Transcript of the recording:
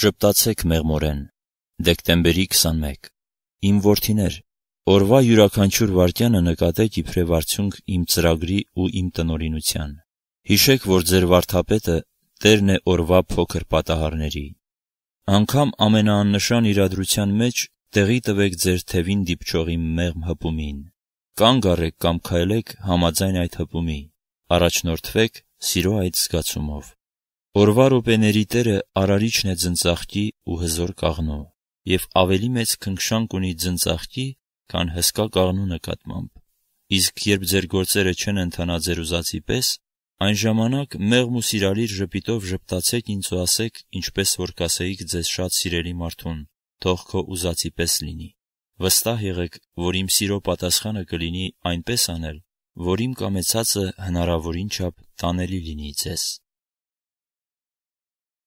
Ժպտացեք մեղմորեն։ Դեկտեմբերի 21։ Իմ որդիներ, օրվա յուրաքանչյուր վայրկյանը նկատեք իբրև արդյունք իմ ծրագրի ու իմ տնօրինության։ Հիշեք, որ ձեր վարդապետը Տերն է օրվա փոքր պատահարների։ Անգամ ամենաաննշան իրադրության մեջ տեղի տվեք ձեր թևին դիպչողի մեղմ հպումին։ Կանգ առեք կամ քայլեք համաձայն այդ հպումի։ Առաջնորդվեք սիրո այդ զգացումով։ Օրվա րոպեների Տերը արարիչն է ձնծաղկի ու հզոր կաղնու, և ավելի մեծ քնքշանք ունի ձնծաղկի, քան հսկա կաղնու նկատմամբ։ Իսկ երբ ձեր գործերը չեն ընթանա ձեր ուզածի պես, այն ժամանակ մեղմ ու սիրալիր ժպիտով ժպտացեք ինձ ու ասեք, ինչպես որ կասեիք ձեզ շատ սիրելի մարդուն, թող քո ուզածի պես լինի։ Վստահ եղեք, որ իմ սիրո պատասխանը կլինի այնպես անել, որ իմ կամեցածը հնարավորին չափ տանելի լինի ձեզ։